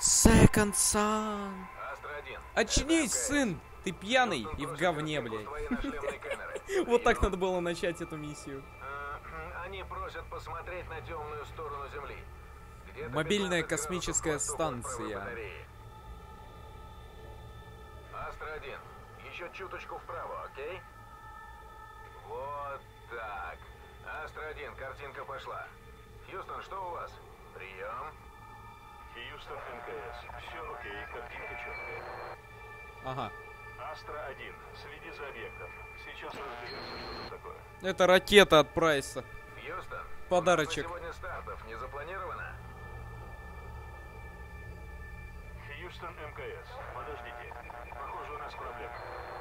Second Son. Астра-1. Очнись, сын! Ты пьяный и в говне, блядь. Вот так надо было начать эту миссию. Они просят посмотреть на темную сторону Земли. Мобильная космическая станция. Астра-1. Еще чуточку вправо, окей? Вот так. Астра-1, картинка пошла. Хьюстон, что у вас? Прием. Хьюстон, МКС. Все окей, картинка четкая. Ага. Астра-1, следи за объектом. Сейчас разберемся, что это такое. Это ракета от Прайса. Хьюстон. Подарочек. Сегодня стартов не запланировано? Хьюстон, МКС. Подождите. Похоже, у нас проблема.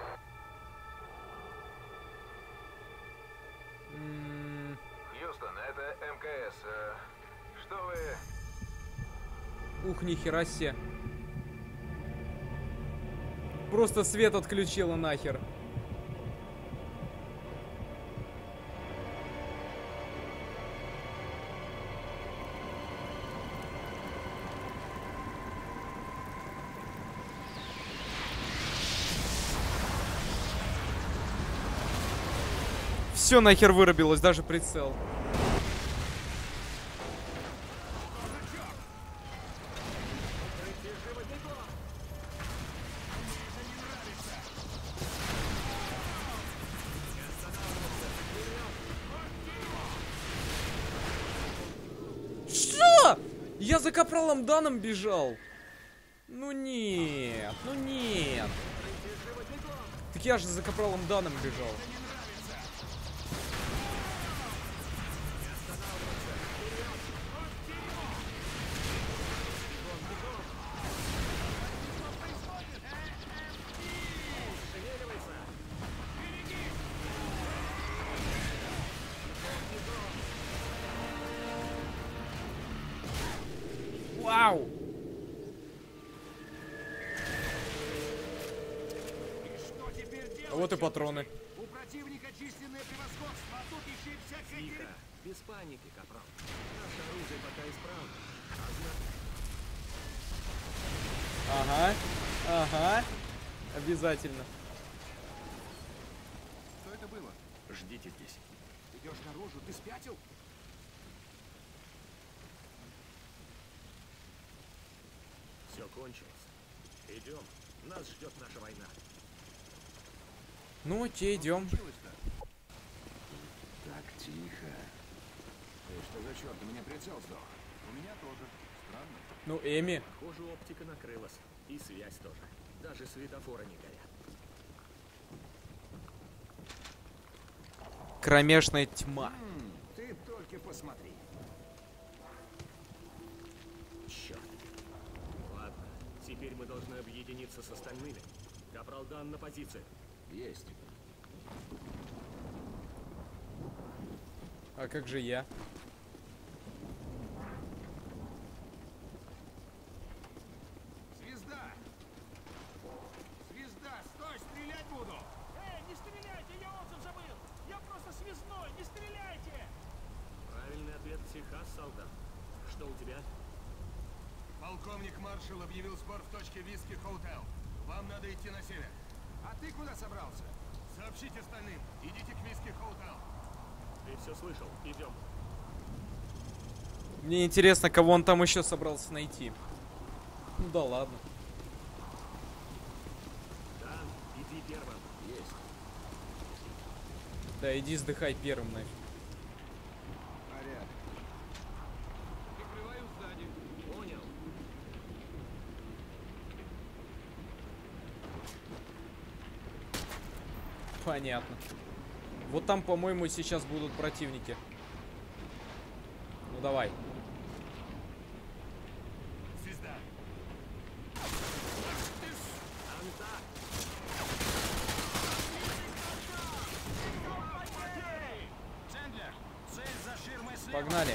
Хьюстон, это МКС. Что вы... Ух, нихера себе. Просто свет отключила нахер. Все нахер вырубилось, даже прицел. Что? Я за капралом Даном бежал. Ну нет, ну нет. Так я же за капралом Даном бежал. Вау! А вот и патроны. У противника численное превосходство, а тут еще и всякая... Тихо, без паники, капрал. Наше оружие пока исправно. Ага, ага. Обязательно. Что это было? Ждите здесь. Идешь наружу, ты спятил? Все кончилось. Идем. Нас ждет наша война. Ну, окей, идем. Так, тихо. Что за черт? У меня прицел сдох. У меня тоже. Странно. Ну, Эми. Похоже, оптика накрылась. И связь тоже. Даже светофоры не горят. Кромешная тьма. Ты только посмотри. Черт. Ладно, теперь мы должны объединиться с остальными. Капрал Дан на позиции. Есть. А как же я? Звезда! Звезда, стой, стрелять буду! Не стреляйте, я отзыв забыл! Я просто связной, не стреляйте! Правильный ответ Техас, солдат. Что у тебя? Полковник Маршалл объявил сбор в точке Виски Хоутел. Вам надо идти на север. А ты куда собрался? Сообщите остальным. Идите к Виски Хоутел. Ты все слышал? Идем. Мне интересно, кого он там еще собрался найти. Ну да ладно. Дан, иди первым. Есть. Да, иди сдыхай первым нафиг. Порядок. Прикрываю сзади. Понял. Понятно. Вот там, по-моему, сейчас будут противники. Ну давай. Звезда. Чендлер, цель за ширмой слева. Погнали.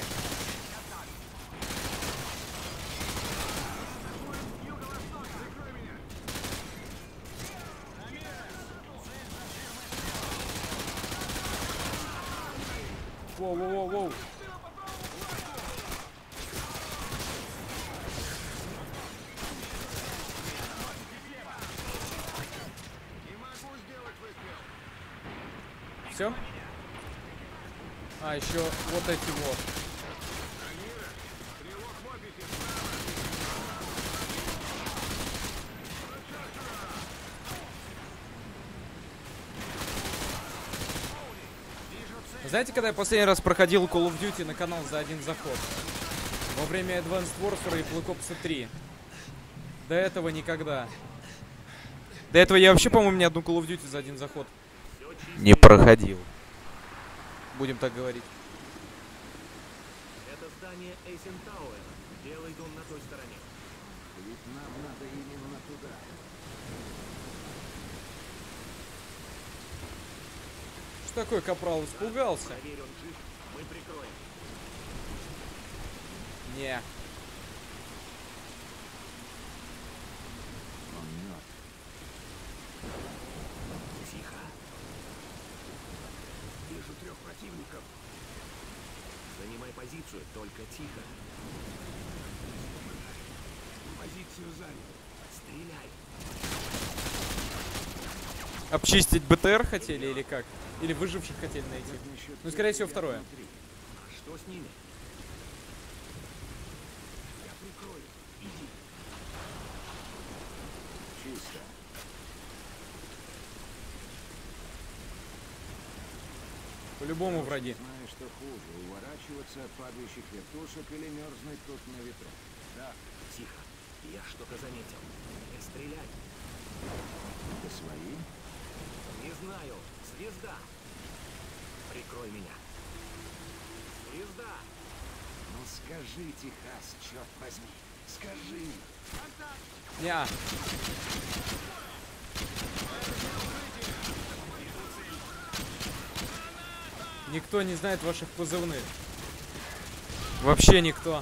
Воу-воу-воу-воу. Все? А, еще вот эти вот. Знаете, когда я последний раз проходил Call of Duty на канал за один заход? Во время Advanced Warfare и Black Ops 3. До этого никогда. До этого я вообще, по-моему, ни одну Call of Duty за один заход не проходил. Будем так говорить. Это здание Эйсентауэра. Белый дом на той стороне. Ведь нам надо именно туда. Что такое, капрал, испугался? Проверь, он жив. Мы прикроем. Не. Он мертв. Тихо. Вижу 3 противников. Занимай позицию, только тихо. Позицию занял. Стреляй. Обчистить БТР хотели или как? Или выживших хотели найти? Ну, скорее всего, второе. А что с ними? Я прикрою. Иди. Чисто. По-любому враги. Знаешь, что хуже, уворачиваться от падающих вертушек или мерзнуть тут на ветру. Да, Тихо. Я что-то заметил. Не стрелять. это свои. Не знаю. Звезда. Прикрой меня. Звезда. Ну скажи, Техас, черт возьми. Скажи. Неа. Никто не знает ваших позывных. Вообще никто.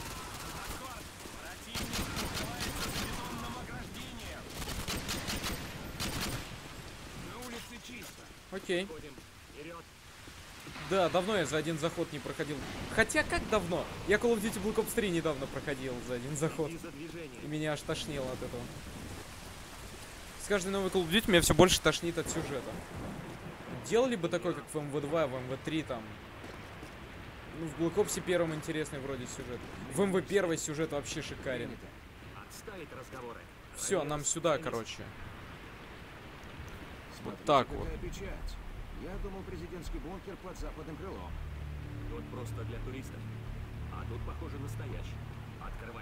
На улице чисто. Окей. Ходим. Вперед. Да, давно я за один заход не проходил. Хотя, как давно? Я Call of Duty Black Ops 3 недавно проходил за один заход. Иди за движение. И меня аж тошнило от этого. С каждой новой Call of Duty меня все больше тошнит от сюжета. Делали бы такой, как в МВ2, в МВ3 там. Ну, в Black Ops первом интересный вроде сюжет. В МВ1 сюжет вообще шикарен. Отставить разговоры. Все, Проверь нам сюда, специалист. короче. Смотрите, так какая вот. печать. Я думал, президентский бункер под западным крылом. Тут просто для туристов. А тут, похоже, настоящий. Открывай.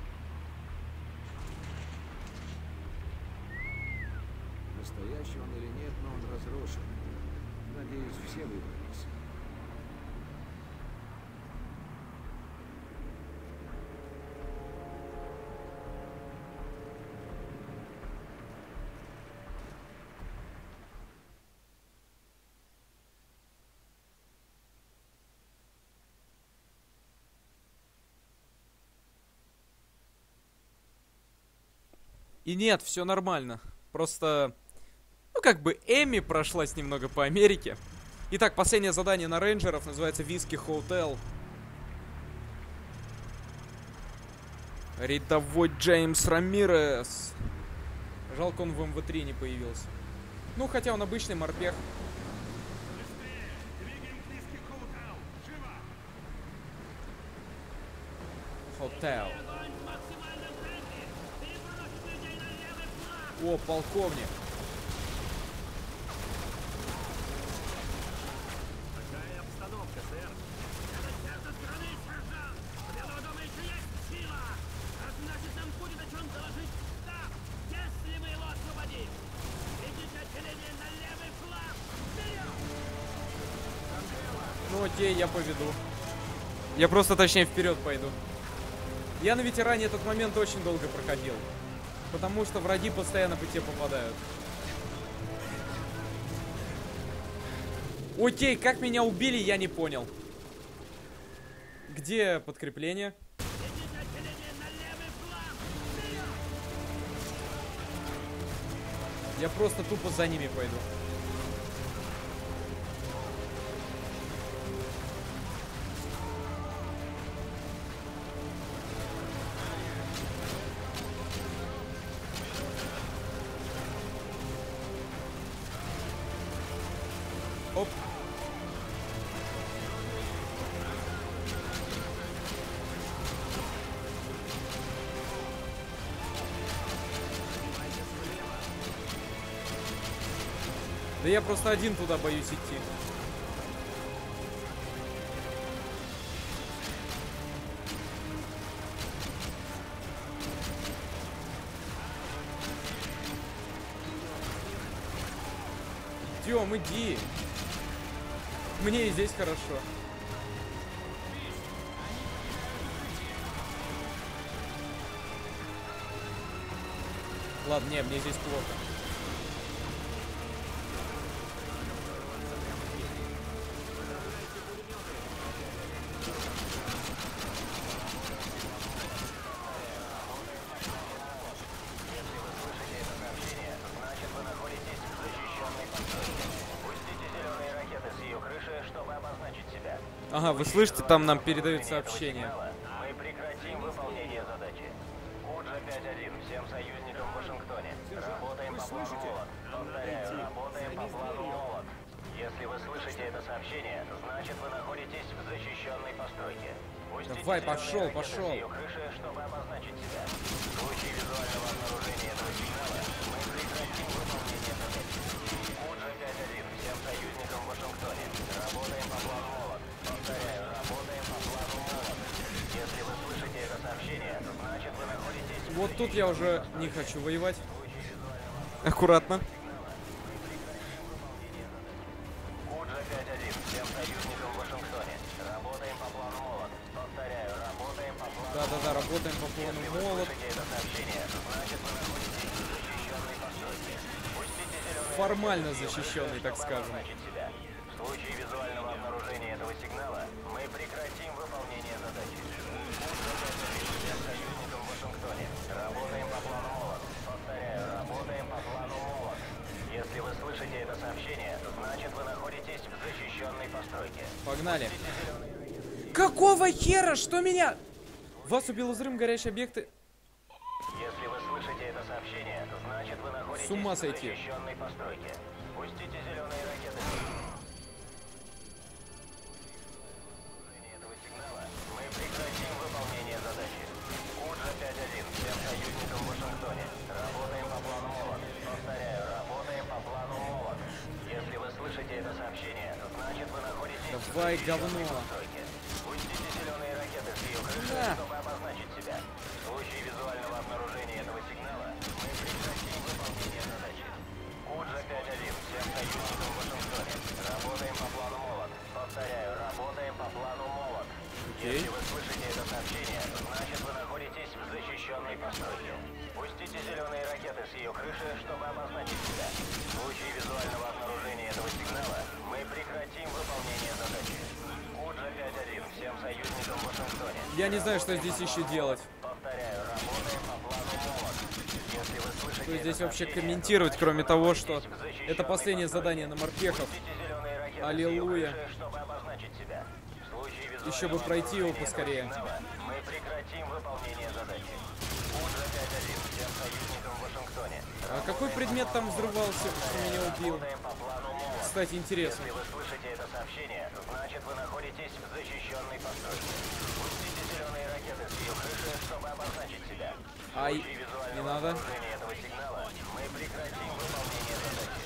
Настоящий он или нет, но он разрушен. Надеюсь, все выбрались. И нет, все нормально. Просто, ну как бы Эми прошлась немного по Америке. Итак, последнее задание на рейнджеров называется Виски Хоутел. Рядовой Джеймс Рамирес. Жалко, он в МВ3 не появился. Ну, хотя он обычный морпех. Быстрее! Двигаем к Виски Хоутел! Живо! Хотел. Огонь в максимальном темпе! Перебросить людей на левый фланг! О, полковник. Какая обстановка, сэр? Это сердце страны, сержант! У Белого дома еще есть сила! А значит, нам будет о чем доложить штаб, если мы его освободим! Ведите отделение на левый фланг! Вперед! Ну окей, я поведу. Я просто, точнее, вперед пойду. Я на ветеране этот момент очень долго проходил. Потому что враги постоянно по тебе попадают. Окей, как меня убили, я не понял. Где подкрепление? Ведите отделение на левый фланг! Вперед! Я просто тупо за ними пойду. Оп. Да я просто один туда боюсь идти. Идем, иди. Мне и здесь хорошо. Ладно, не, мне здесь плохо. Ага, вы слышите, там нам передают сообщение. Мы прекратим выполнение задачи. Уджа 5-1 всем союзникам в Вашингтоне. Работаем по плану Молот. Повторяю, работаем по плану Молот. Если вы слышите это сообщение, значит вы находитесь в защищенной постройке. Пустите Давай, зеленые пошел, ракеты пошел. с ее крыши, чтобы обозначить себя. В случае визуального обнаружения этого сигнала мы прекратим выполнение задачи. Уджа 5-1 всем союзникам в Вашингтоне. Работаем по плану Молот. Повторяю, работаем по плану Молот. Если вы слышите это сообщение, значит вы находитесь... Вот тут я уже не хочу воевать. Аккуратно. Уджа 5-1 всем союзникам в Вашингтоне. Работаем по плану Молот. Повторяю, работаем по плану... Да-да-да, работаем по плану Молот. Слышите это сообщение, значит вы находитесь в защищенной постройке. Пустите зеленые... Формально защищенный, так скажем. обозначить себя. В случае визуального обнаружения этого сигнала мы прекратим выполнение задачи. Уджа 5-1 всем союзникам в Вашингтоне. Работаем по плану Молот. Повторяю, работаем по плану Молот. Если вы слышите это сообщение, значит вы находитесь в защищенной постройке. Погнали. Какого хера? Что меня? Вас убил взрыв, горящие объекты. Если вы слышите это сообщение, значит вы находитесь С ума в сойти. защищенной постройке. Пустите зеленые ракеты. Этого сигнала мы прекратим выполнение задачи. Уджа 5-1 всем союзникам в Вашингтоне. Работаем по плану Молот. Повторяю, работаем по плану Молот. Если вы слышите это сообщение, значит вы находитесь Давай, в защищенной говно. постройке. Пустите зеленые ракеты с ее крыши, Да. чтобы обозначить себя. В случае визуального обнаружения этого сигнала мы прекратим выполнение задачи. Уджа 5-1 всем союзникам в Вашингтоне. Работаем по плану Молот. Повторяю, работаем по плану Молот. Окей. Если вы слышите это сообщение, значит вы находитесь в защищенной постройке. Пустите зеленые ракеты с ее крыши, чтобы обозначить себя. В случае визуального обнаружения этого сигнала мы прекратим выполнение задачи. Уджа 5-1 всем союзникам в Вашингтоне. Я не знаю, что здесь еще делать. Повторяю, работаем по плану Молот. Если вы слышите Что здесь это вообще сообщение, комментировать, значит, кроме вы того, находитесь что в защищенной это последнее постройке. задание на морпехов. Пустите зеленые ракеты с Аллилуйя. ее крыши, чтобы обозначить себя. В случае визуального Еще бы пройти его обнаружения этого поскорее. сигнала мы прекратим выполнение задачи. Уджа 5-1 всем союзникам в Вашингтоне. А какой предмет там взрывался, что меня убил? Работаем по плану Молот. Кстати, интересно. Если вы слышите это сообщение, значит вы находитесь в защищенной постройке. Пустите зеленые ракеты с ее крыши, чтобы обозначить себя. В Ай, случае визуального не надо. обнаружения этого сигнала мы прекратим выполнение задачи.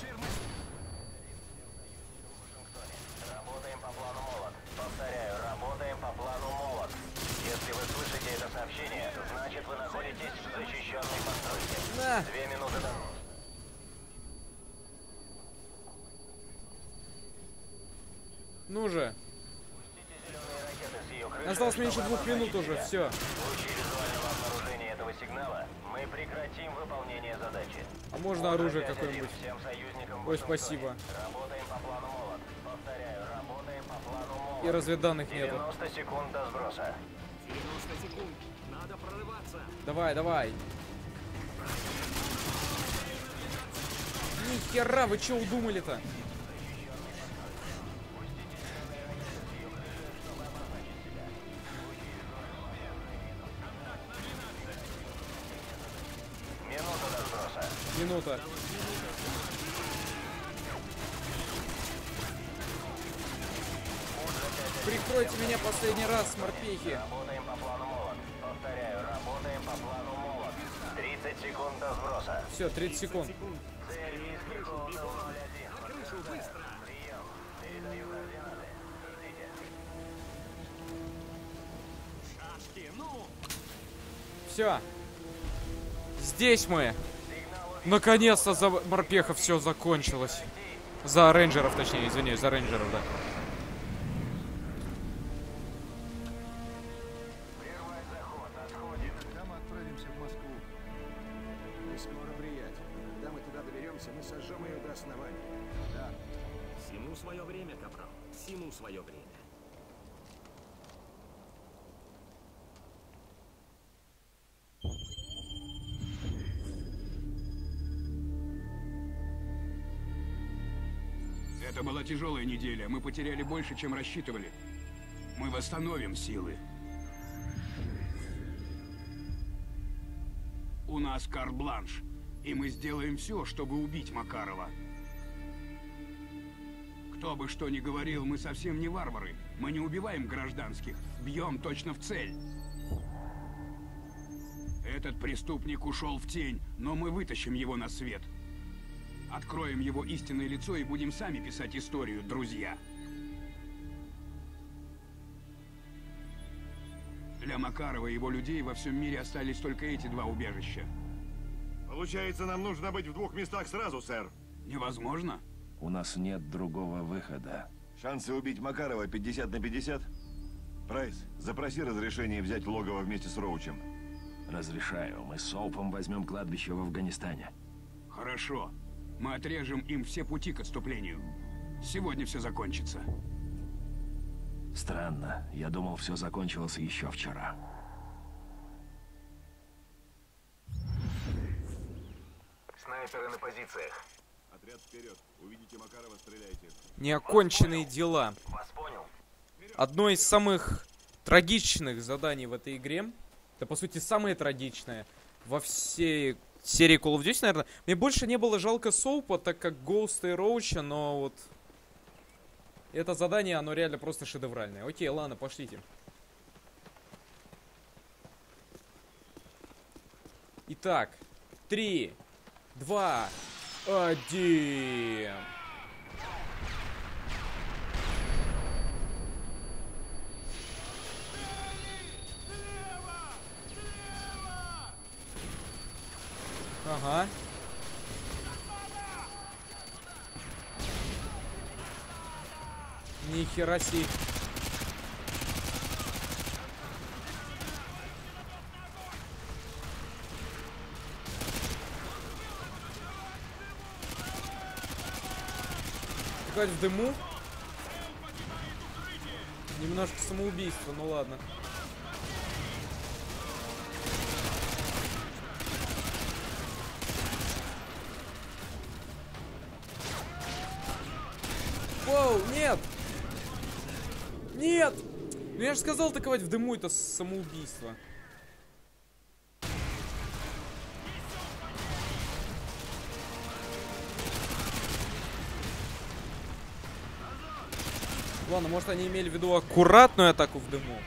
Работаем по плану Молот. Повторяю, работаем по плану Молот. Если вы слышите это сообщение, значит вы находитесь в защищенной постройке. На. 2 минуты до... Ну же. Зеленые ракеты с ее крыши, Осталось меньше чтобы 2 минут обозначить уже, себя. все. В случае визуального обнаружения этого сигнала мы прекратим выполнение задачи. А можно оружие 5-1 какое-нибудь? всем союзникам в Ой, Вашингтоне. спасибо. Работаем по плану Молот. Повторяю, работаем по плану Молот. И разведданных нету. 90 секунд до сброса. 90 секунд. Надо прорываться. Давай, давай. Ни хера, вы что удумали-то? Минута до сброса. Минута. Прикройте меня последний раз, морпехи. Работаем по плану Молот. Повторяю, работаем по плану Молот. 30 секунд до сброса. Все, 30 секунд. Цель виски Хоутел 01. Прошу, быстро! Прием. Передаю координаты. Ждите. Шашки, ну! Все. Здесь мы. Наконец-то за морпехов все закончилось. За рейнджеров, точнее, извиняюсь, за рейнджеров, да. Прервать заход. Отходим. Когда мы отправимся в Москву? Не скоро, приятель. Когда мы туда доберемся, мы сожжем ее до основания. Да. Всему свое время, капрал. Всему свое время. Это была тяжелая неделя. Мы потеряли больше, чем рассчитывали. Мы восстановим силы. У нас карт-бланш, и мы сделаем все, чтобы убить Макарова. Кто бы что ни говорил, мы совсем не варвары. Мы не убиваем гражданских, бьем точно в цель. Этот преступник ушел в тень, но мы вытащим его на свет. Откроем его истинное лицо и будем сами писать историю, друзья. Для Макарова и его людей во всем мире остались только эти два убежища. Получается, нам нужно быть в двух местах сразу, сэр. Невозможно? У нас нет другого выхода. Шансы убить Макарова 50 на 50? Прайс, запроси разрешение взять логово вместе с Роучем. Разрешаю. Мы с Соупом возьмем кладбище в Афганистане. Хорошо. Мы отрежем им все пути к отступлению. Сегодня все закончится. Странно. Я думал, все закончилось еще вчера. Снайперы на позициях. Отряд вперед. Увидите Макарова, стреляйте. Неоконченные дела. Вас понял. Одно из самых трагичных заданий в этой игре. Да, по сути, самое трагичное во всей серии Call of Duty, наверное. Мне больше не было жалко Соупа, так как Гоуста и Роуча, но вот... Это задание, оно реально просто шедевральное. Окей, ладно, пошлите. Итак, 3, 2, 1... Ага. Нихера себе. Хоть в дыму. Немножко самоубийство, ну ладно. Воу, нет! Нет! Ну я же сказал, атаковать в дыму это самоубийство. Ладно, может они имели в виду аккуратную атаку в дыму.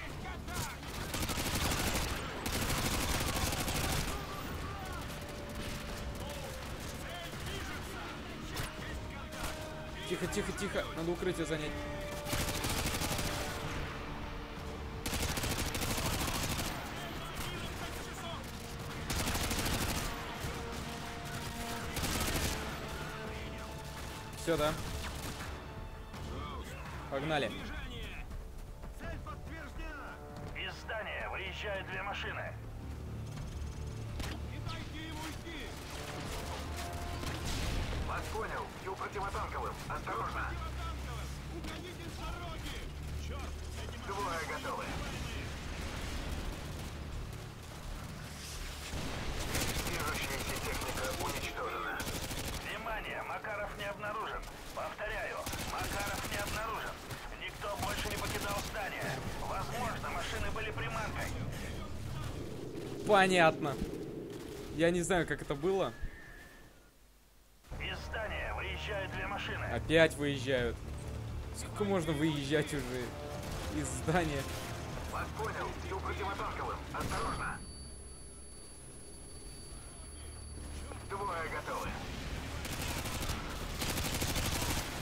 Тихо, тихо, тихо. Надо укрытие занять. Все, да. Погнали. Цель подтверждена! Из здания выезжают две машины. Не дайте ему уйти! Вас понял. Бью противотанковым. Осторожно. Уходите с дороги! Черт! Двое готовы. Движущаяся техника уничтожена. Внимание, Макаров не обнаружен. Повторяю, Макаров не обнаружен. Никто больше не покидал здание. Возможно, машины были приманкой. Понятно. Я не знаю, как это было. Из здания выезжают две машины. Опять выезжают. Сколько можно выезжать уже из здания? Вас понял. Бью противотанковым. Осторожно. Двое готовы.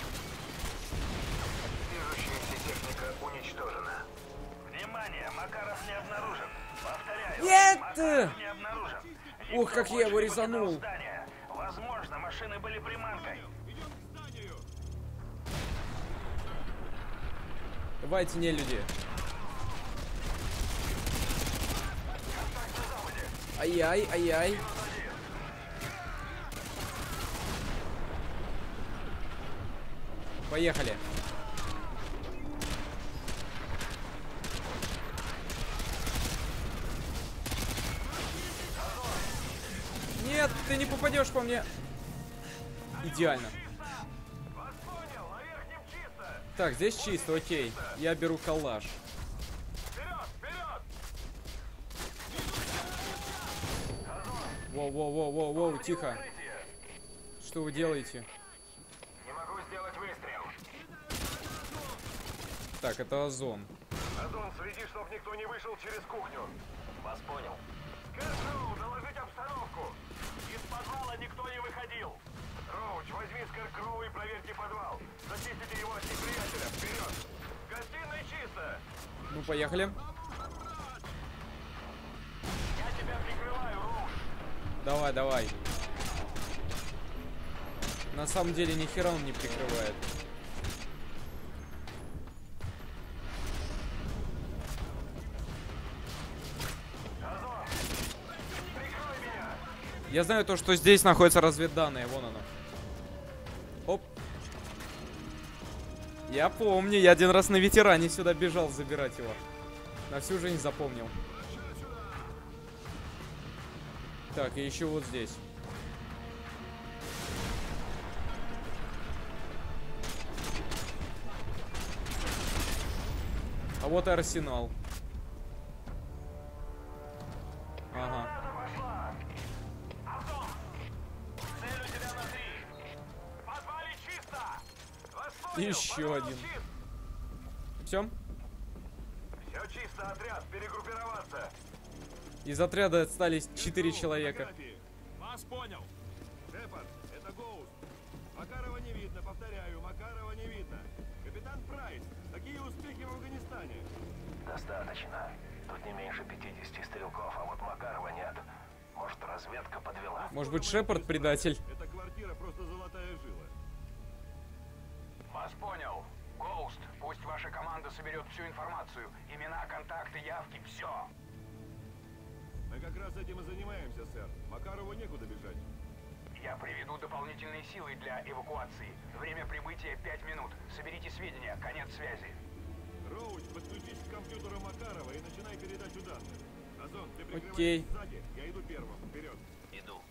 Точка уничтожена. Внимание, Макаров не обнаружен. Повторяю, Нет! Макаров не обнаружен. Ох, как я его больше не покидал резанул. здание. Возможно, машины были приманкой. Давайте, не люди. Ай-яй, ай-яй. Поехали. Нет, ты не попадешь по мне. Идеально. Так, здесь чисто, окей. Я беру калаш. Воу-воу-воу-воу-воу, тихо. Что вы делаете? Не могу сделать выстрел. Так, это Озон. Озон, следи, чтоб никто не вышел через кухню. Вас понял. Скэркроу, доложить обстановку. Из подвала никто не выходил. Роуч, возьми Скэркроу и проверьте подвал. Зачистите его от неприятеля. Вперед. В гостиной чисто. Ну, поехали. Я тебя прикрываю, Роуч. Давай, давай. На самом деле, ни хера он не прикрывает. Я знаю то, что здесь находятся разведданные. Вон оно. Оп. Я помню, я один раз на ветеране сюда бежал забирать его. На всю жизнь запомнил. Так, и еще вот здесь. А вот и арсенал. Ага. Еще один. Все? Все чисто, отряд, перегруппироваться. Из отряда остались 4 человека. Вас понял. Шепард, это Гоуст. Макарова не видно, повторяю, Макарова не видно. Капитан Прайс, какие успехи в Афганистане? Достаточно. Тут не меньше 50 стрелков, а вот Макарова нет. Может, разведка подвела? Может быть, Шепард предатель? Эта квартира просто золотая жила. Вас понял. Гоуст, пусть ваша команда соберет всю информацию. Имена, контакты, явки, все. Мы как раз этим и занимаемся, сэр. Макарову некуда бежать. Я приведу дополнительные силы для эвакуации. Время прибытия 5 минут. Соберите сведения. Конец связи. Роуч, подключись к компьютеру Макарова и начинай передачу данных. Озон, ты прикрываешь Окей. сзади, я иду первым. Вперед. Иду.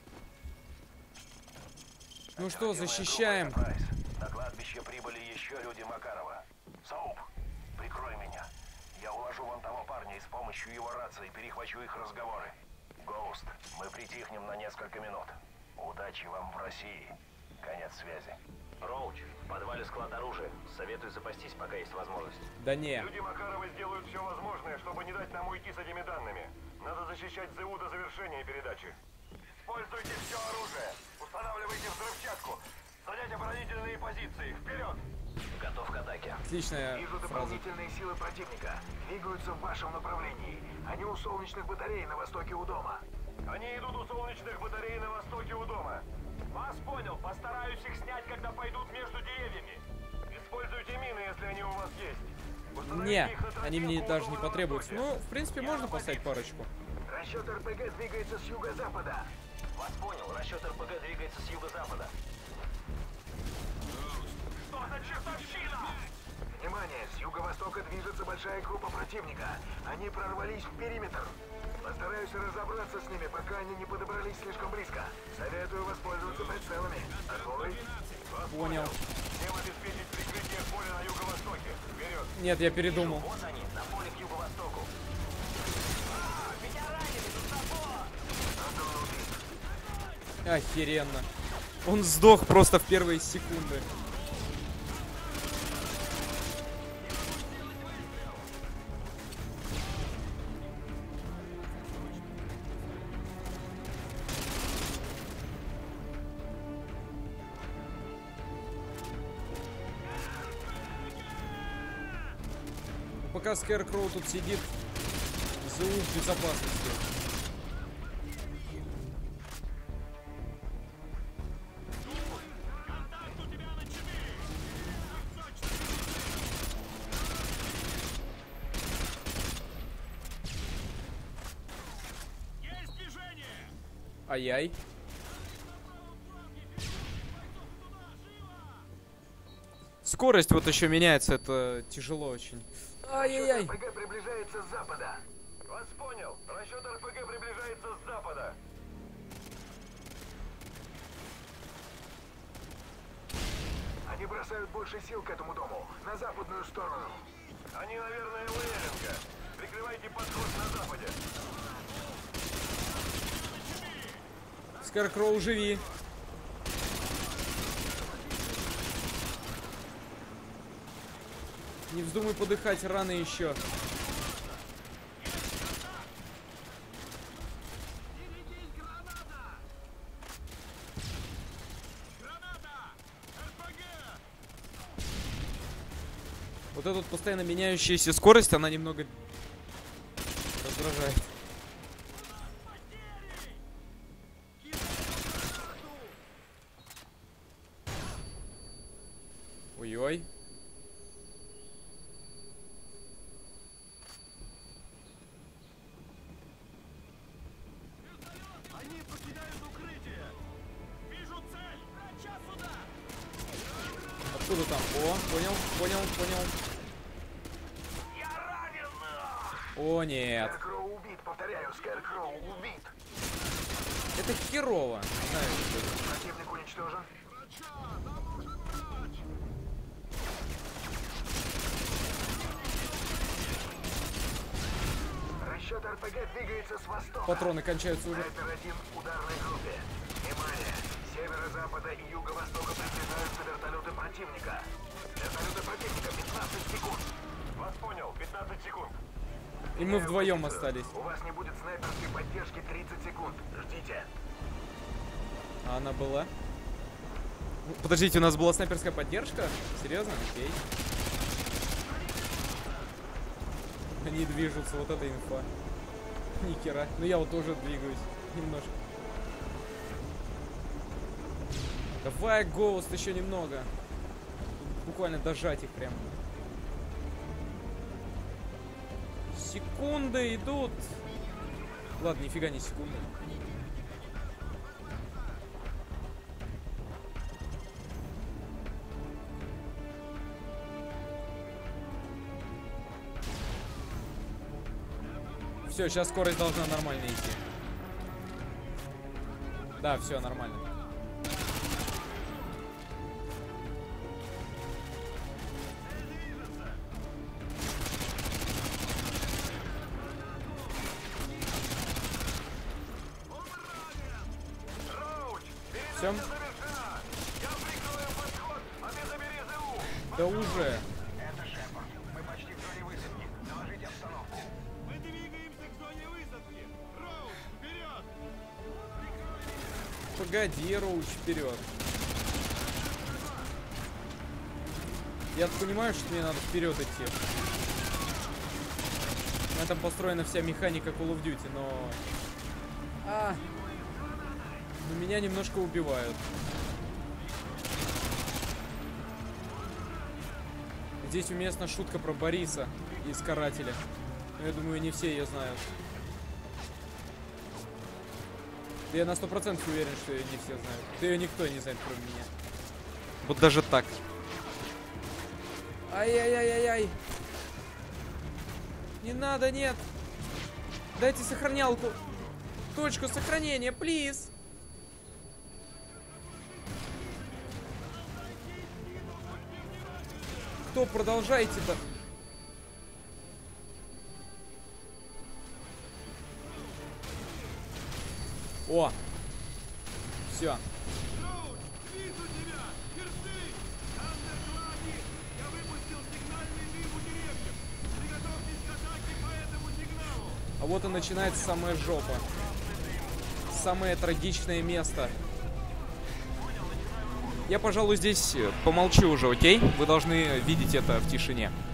Ну что, Оперативная защищаем. группа «Энтерпрайз». На кладбище прибыли еще люди Макарова. Соуп, прикрой меня. Я уложу вон того парня и с помощью его рации перехвачу их разговоры. Гоуст, мы притихнем на несколько минут. Удачи вам в России. Конец связи. Роуч, в подвале склад оружия. Советую запастись, пока есть возможность. Да не. Люди Макарова сделают все возможное, чтобы не дать нам уйти с этими данными. Надо защищать ЗУ до завершения передачи. Используйте все оружие. Устанавливайте взрывчатку. Занять оборонительные позиции. Вперед! Готов к атаке. Отличная Вижу фраза. дополнительные силы противника. Двигаются в вашем направлении. Они у солнечных батарей на востоке у дома. Они идут у солнечных батарей на востоке у дома. Вас понял. Постараюсь их снять, когда пойдут между деревьями. Используйте мины, если они у вас есть. Установите Не, их на они мне тропинку у даже не дома на потребуются. востоке. Ну, в принципе, можно поставить парочку. Расчет РПГ двигается с юго-запада. Вас понял. Расчет РПГ двигается с юго-запада. Что за чертовщина? Внимание! С юго-востока движется большая группа противника. Они прорвались в периметр. Постараюсь разобраться с ними, пока они не подобрались слишком близко. Советую воспользоваться прицелами. Отбой. Понял. Всем обеспечить прикрытие поля на юго-востоке. Вперед! Нет, я передумал. Вот они, на поле к юго-востоку. Охеренно. Он сдох просто в первые секунды. пока Скэркроу тут сидит, ЗУ в безопасности. Ай-яй. Скорость вот еще меняется, это тяжело очень. Ай-яй-яй. РПГ приближается с запада. Вас понял. Расчет РПГ приближается с запада. Они бросают больше сил к этому дому, на западную сторону. Они, наверное, Леринга. Прикрывайте подход на западе. Скэркроу, живи. Не вздумай подыхать, рано еще. Вот эта вот постоянно меняющаяся скорость, она немного раздражает. Ой-ой. Они покидают укрытие. Вижу цель. Сейчас сюда. Откуда там? О, понял. Я ранен. О, нет. Скэркроу убит, повторяю, Скэркроу убит. Это херово. Знаю, что это. Противник уничтожен. Расчет РПГ двигается с востока. Патроны кончаются уже. Снайпер-1 в ударной группе. Внимание! С северо-запада и юго-востока приближаются вертолеты противника. Вертолеты противника 15 секунд. Вас понял, 15 секунд. И мы вдвоем остались. У вас не будет снайперской поддержки 30 секунд. Ждите. А она была? Подождите, у нас была снайперская поддержка? Серьезно? Окей. Они движутся, вот эта инфа. Ни хера. Ну я вот тоже двигаюсь. Немножко. Давай, Гоуст, еще немного. Буквально дожать их прям. Секунды идут. Ладно, нифига не секунды. Все, сейчас скорость должна нормально идти. Да, все нормально. Все? Да уже. Это Шепард. Мы почти в зоне высадки. Доложите обстановку. Мы двигаемся к зоне высадки. Роуз, вперед! Погоди, Роуч, вперед. Я понимаю, что мне надо вперед идти. На этом построена вся механика Call of Duty, но... Но меня немножко убивают. Здесь уместна шутка про Бориса из «Карателя». Но я думаю, не все ее знают. Да я на 100% уверен, что ее не все знают. Да ее никто не знает, кроме меня. Вот даже так. Ай-яй-яй-яй-яй. Не надо, нет. Дайте сохранялку. Точку сохранения, плиз. Кто продолжаете-то? О! Все. Вижу тебя! Держи! Андерклади! Я выпустил сигнальный дым у деревьев! Приготовьтесь к атаке по этому сигналу! А вот и начинается самая жопа. Самое трагичное место. Я, пожалуй, здесь помолчу уже, окей? Вы должны видеть это в тишине.